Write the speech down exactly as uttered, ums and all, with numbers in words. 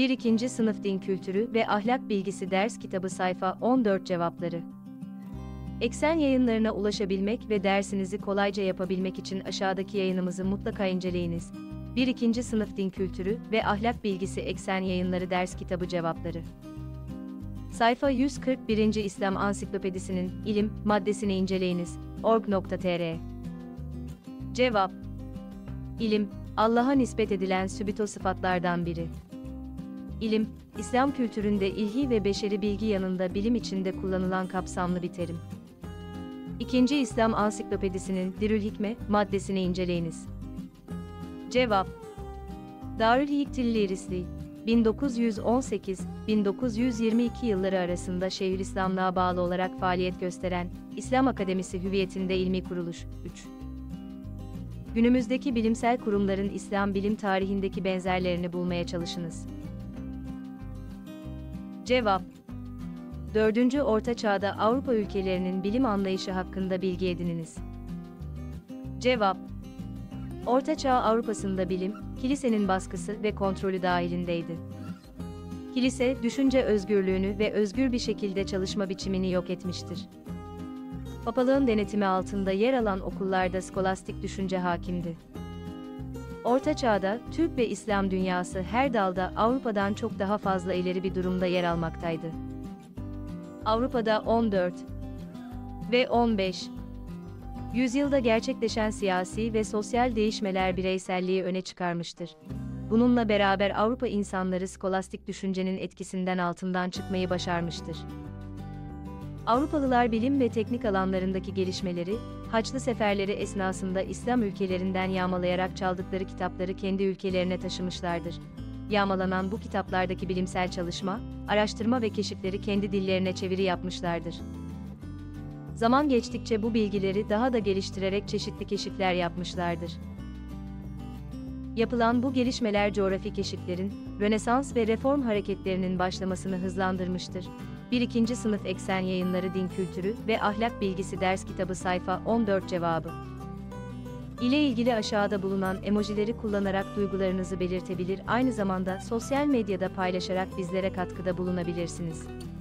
bir ikinci Sınıf Din Kültürü ve Ahlak Bilgisi Ders Kitabı Sayfa on dört Cevapları. Eksen Yayınlarına ulaşabilmek ve dersinizi kolayca yapabilmek için aşağıdaki yayınımızı mutlaka inceleyiniz. bir ikinci Sınıf Din Kültürü ve Ahlak Bilgisi Eksen Yayınları Ders Kitabı Cevapları. Sayfa yüz kırk birinci İslam Ansiklopedisi'nin ilim maddesini inceleyiniz. org nokta tr. Cevap: İlim, Allah'a nispet edilen sübüt sıfatlardan biri. İlim, İslam kültüründe ilhi ve beşeri bilgi yanında bilim içinde kullanılan kapsamlı bir terim. İkinci İslam Ansiklopedisi'nin Dirül-Hikme maddesini inceleyiniz. Cevap: Darülhiktillirisli, bin dokuz yüz on sekiz - bin dokuz yüz yirmi iki yılları arasında Şeyhülislamlığa bağlı olarak faaliyet gösteren İslam Akademisi hüviyetinde ilmi kuruluş. üç. Günümüzdeki bilimsel kurumların İslam bilim tarihindeki benzerlerini bulmaya çalışınız. Cevap: dördüncü Orta Çağ'da Avrupa ülkelerinin bilim anlayışı hakkında bilgi edininiz. Cevap: Orta Çağ Avrupa'sında bilim, kilisenin baskısı ve kontrolü dahilindeydi. Kilise, düşünce özgürlüğünü ve özgür bir şekilde çalışma biçimini yok etmiştir. Papalığın denetimi altında yer alan okullarda skolastik düşünce hakimdi. Orta Çağ'da, Türk ve İslam dünyası her dalda Avrupa'dan çok daha fazla ileri bir durumda yer almaktaydı. Avrupa'da on dört ve on beş yüzyılda gerçekleşen siyasi ve sosyal değişmeler bireyselliği öne çıkarmıştır. Bununla beraber Avrupa insanları skolastik düşüncenin etkisinden altından çıkmayı başarmıştır. Avrupalılar bilim ve teknik alanlarındaki gelişmeleri, Haçlı seferleri esnasında İslam ülkelerinden yağmalayarak çaldıkları kitapları kendi ülkelerine taşımışlardır. Yağmalanan bu kitaplardaki bilimsel çalışma, araştırma ve keşifleri kendi dillerine çeviri yapmışlardır. Zaman geçtikçe bu bilgileri daha da geliştirerek çeşitli keşifler yapmışlardır. Yapılan bu gelişmeler coğrafi keşiflerin, Rönesans ve Reform hareketlerinin başlamasını hızlandırmıştır. bir ikinci Sınıf Eksen Yayınları Din Kültürü ve Ahlak Bilgisi Ders Kitabı Sayfa on dört Cevabı ile ilgili aşağıda bulunan emojileri kullanarak duygularınızı belirtebilir, aynı zamanda sosyal medyada paylaşarak bizlere katkıda bulunabilirsiniz.